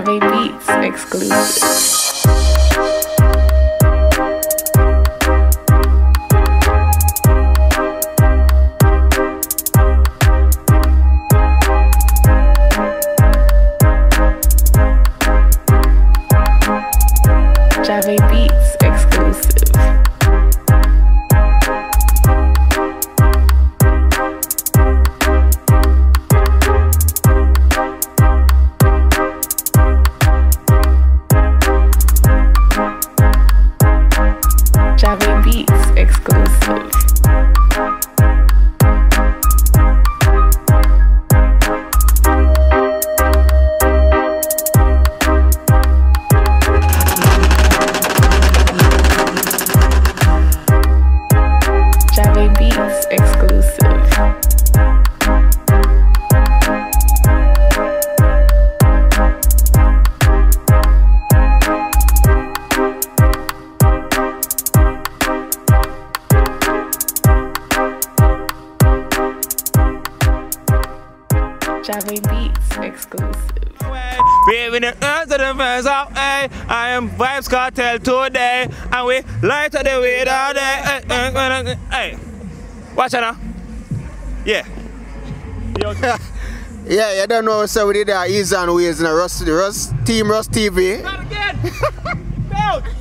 Jave Beats exclusive. Jave Beats exclusive. Jave Beats exclusive. Jave Beats exclusive. Jave Beats exclusive. Waving the earth to the first of A. I am Vybz Kartel today, and we light up the weed all day. Hey, watch out now. Yeah. Yeah, you don't know, so we did that easy on ways in a Team Rust TV. Not again. Out.